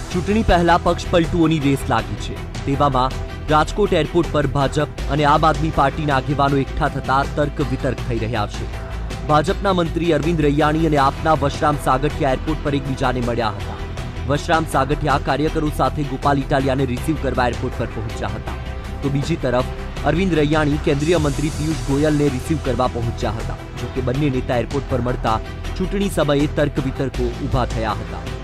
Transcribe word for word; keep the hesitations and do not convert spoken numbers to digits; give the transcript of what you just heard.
ચૂંટણી પહેલા પક્ષ પલટુઓની રેસ લાગી છે। તેવામાં રાજકોટ એરપોર્ટ પર ભાજપ અને આમ આદમી પાર્ટીના આગેવાનો એકઠા થતા તર્ક વિતર્ક થઈ રહ્યા છે। ભાજપના મંત્રી અરવિંદ રૈયાણી અને આપના વશરામ સાગઠિયા એરપોર્ટ પર એકબીજાને મળ્યા હતા। વશરામ સાગઠિયા કાર્યકરો સાથે ગોપાલ ઇટાલિયાને રિસીવ કરવા એરપોર્ટ પર પહોંચ્યા હતા, તો બીજી તરફ અરવિંદ રૈયાણી કેન્દ્રીય મંત્રી પિયુષ ગોયલને રિસીવ કરવા પહોંચ્યા હતા। જોકે બંને નેતા એરપોર્ટ પર મળતા ચૂંટણી સમયે તર્ક વિતર્કો ઊભા થયા હતા।